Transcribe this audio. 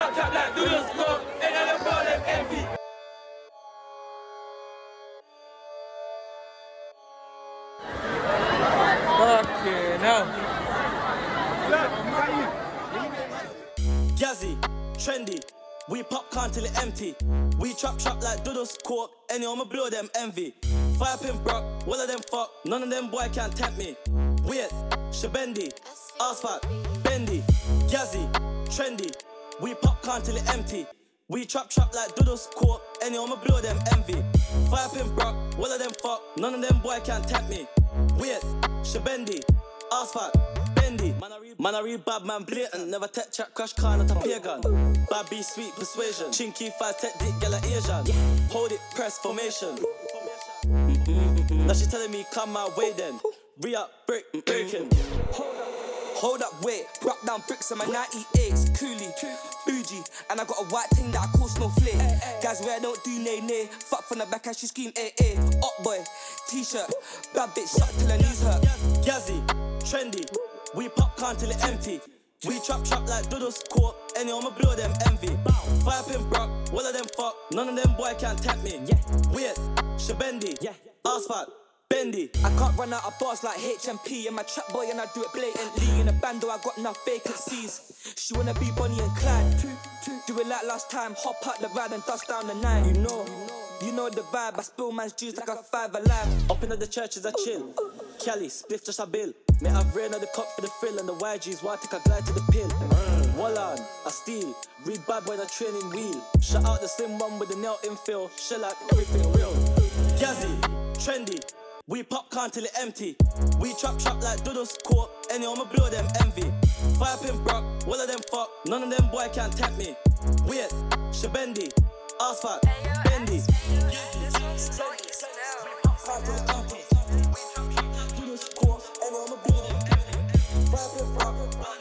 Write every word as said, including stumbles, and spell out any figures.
chop chop like do the smoke, and then the ball them envy. Fucking hell. Gazzy, Trendy, we popcorn till it empty. We chop chop like doodles, cork, anyone ma blow them envy. Fire pin brock, all of them fuck, none of them boy can tempt me. Weird, shabendi, asphalt, bendy, Gazzy, Trendy, we popcorn till it empty. We chop chop like doodles, cork, anyone ma blow them envy. Fire pin brock, all of them fuck, none of them boy can tempt me. Weird, shabendi, asphalt, bendy. Man I read, man I read bad man blatant. Never tech chat crash car not a peer gun. Bad B sweet persuasion. Chinky five tech dick gala Asian. Hold it press formation. Mm-mm-mm-mm. Now she telling me come my way then. Re up break breaking. Hold up, wait, rock down bricks on my ninety-eights, coolie, bougie, and I got a white thing that I call snowflake. Guys where I don't do nay nay, fuck from the back and she scream A A. Up boy, t-shirt, bad bitch, shot till her knees hurt. Gazzy, Trendy, we popcorn till it empty. We chop chop like doodles, cork, anyone ma blow them envy. Fire pin brock, all of them fuck, none of them boy can tempt me. Weird, shabendi, asphalt, bendy. I can't run out of bars like H M P and my trap boy and I do it blatantly. In a bando I got enough vacancies. She wanna be Bonnie and Clyde. Do it like last time, hop out the ride and dust down the night. You know, you know the vibe, I spill man's juice like a five alive. Up in the churches I chill. Cali, spliff just a bill. May I've ran of the cup for the frill and the Y Gs why I take a glide to the pill. Wall on, I steal. Read bad boy the training wheel. Shut out the slim one with the nail infill. Shell out everything real. Gazzy, Trendy, we popcorn till it empty. We chop chop like doodles, cork, anyone ma blow them envy. Fire pin brock, all of them fuck, none of them boy can tempt me. Weird, shabendi, asphalt, bendy. Popcorn till it empty. We chop chop like doodles, cork, anyone ma blow them envy. Fire pin brock.